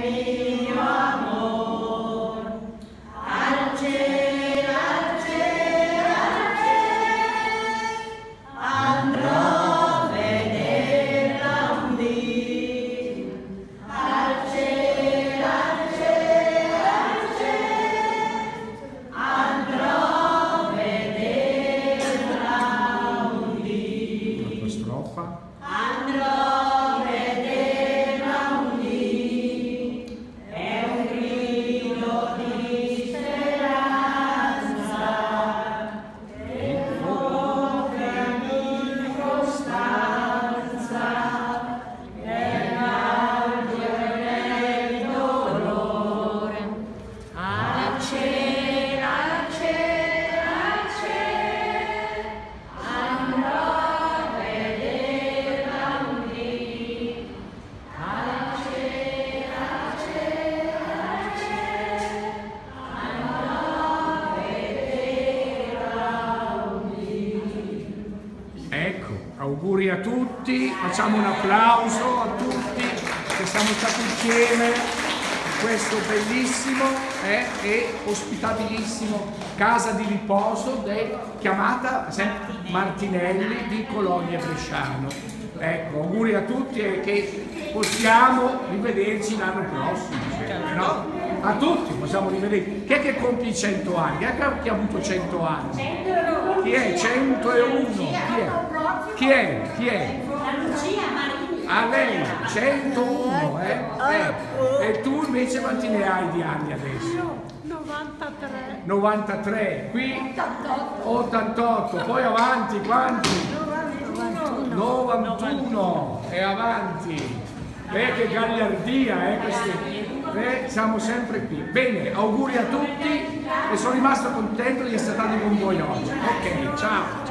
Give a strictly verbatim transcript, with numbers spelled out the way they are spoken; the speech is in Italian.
Andrò a vederla un dì, è un grido di speranza, che offre di costanza, nell'albio e nel dolore, al cielo, al cielo, al cielo, andrò. Ecco, auguri a tutti, facciamo un applauso a tutti che siamo stati insieme in questo bellissimo eh, e ospitabilissimo casa di riposo de, chiamata Martinelli. Martinelli di Colonia Bresciano. Ecco, auguri a tutti e che possiamo rivederci l'anno prossimo. No? A tutti possiamo rivederci. Chi è che compie cento anni? Chi è che ha avuto cento anni? Chi è? centouno. Chi è? Chi è? Chi è? A lei, centouno, eh? eh? E tu invece quanti ne hai di anni adesso? novantatré. novantatré, qui ottantotto, poi avanti quanti? novantuno, e avanti. Beh, che gagliardia, eh, questi. Beh, siamo sempre qui. Bene, auguri a tutti e sono rimasto contento di essere stato con voi oggi. Ok, ciao.